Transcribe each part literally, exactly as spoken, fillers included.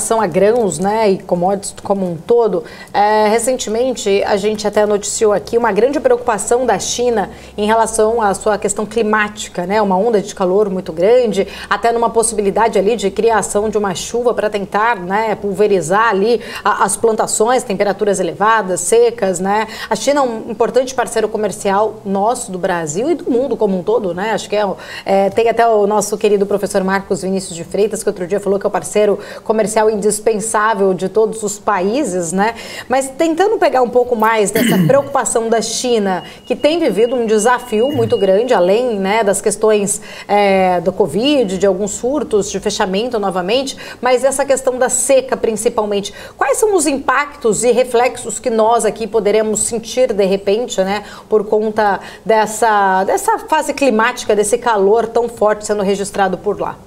relação a grãos, né, e commodities como um todo, é, recentemente a gente até noticiou aqui uma grande preocupação da China em relação à sua questão climática, né, uma onda de calor muito grande, até numa possibilidade ali de criação de uma chuva para tentar, né, pulverizar ali a, as plantações, temperaturas elevadas, secas, né. A China é um importante parceiro comercial nosso, do Brasil e do mundo como um todo, né, acho que é, é tem até o nosso querido professor Marcos Vinícius de Freitas, que outro dia falou que é o parceiro comercial indispensável de todos os países, né? Mas tentando pegar um pouco mais dessa preocupação da China, que tem vivido um desafio muito grande, além, né, das questões é, do Covid, de alguns surtos, de fechamento novamente, mas essa questão da seca principalmente. Quais são os impactos e reflexos que nós aqui poderemos sentir de repente, né, por conta dessa, dessa fase climática, desse calor tão forte sendo registrado por lá?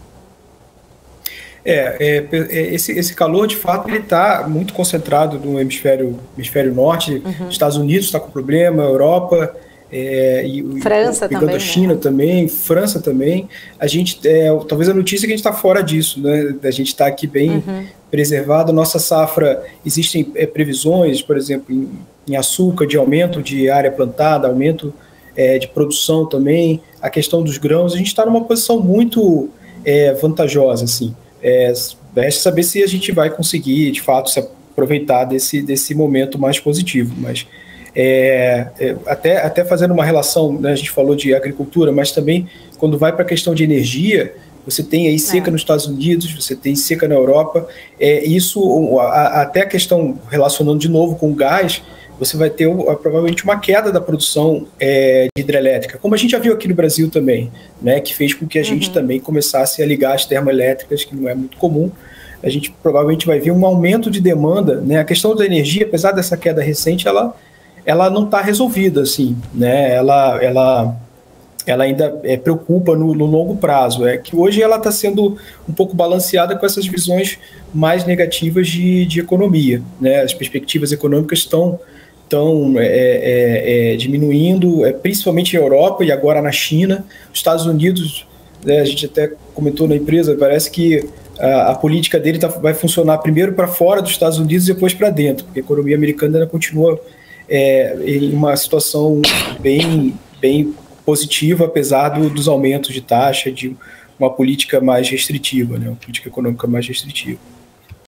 É, é, esse, esse calor, de fato, ele está muito concentrado no hemisfério, hemisfério norte. Uhum. Estados Unidos está com problema, Europa, é, e, França e, pegando também, a China, né? Também, França também. A gente, é, talvez a notícia é que a gente está fora disso, né? A gente está aqui bem uhum. preservado. Nossa safra, existem é, previsões, por exemplo, em, em açúcar, de aumento de área plantada, aumento é, de produção também. A questão dos grãos, a gente está numa posição muito é, vantajosa, assim. É, resta saber se a gente vai conseguir, de fato, se aproveitar desse, desse momento mais positivo. Mas é, é, até, até fazendo uma relação, né, a gente falou de agricultura, mas também quando vai para a questão de energia, você tem aí seca é. nos Estados Unidos, você tem seca na Europa. É, isso, a, até a questão relacionando de novo com o gás, você vai ter provavelmente uma queda da produção é, de hidrelétrica, como a gente já viu aqui no Brasil também, né, que fez com que a gente uhum. também começasse a ligar as termoelétricas, que não é muito comum. A gente provavelmente vai ver um aumento de demanda, né? A questão da energia, apesar dessa queda recente, ela, ela não está resolvida, assim, né? Ela, ela, ela ainda é, preocupa no, no longo prazo. É que hoje ela está sendo um pouco balanceada com essas visões mais negativas de, de economia, né? As perspectivas econômicas estão estão é, é, é, diminuindo, é, principalmente na Europa e agora na China. Os Estados Unidos, né, a gente até comentou na empresa, parece que a, a política dele tá, vai funcionar primeiro para fora dos Estados Unidos e depois para dentro, porque a economia americana ainda continua é, em uma situação bem, bem positiva, apesar do, dos aumentos de taxa, de uma política mais restritiva, né, uma política econômica mais restritiva.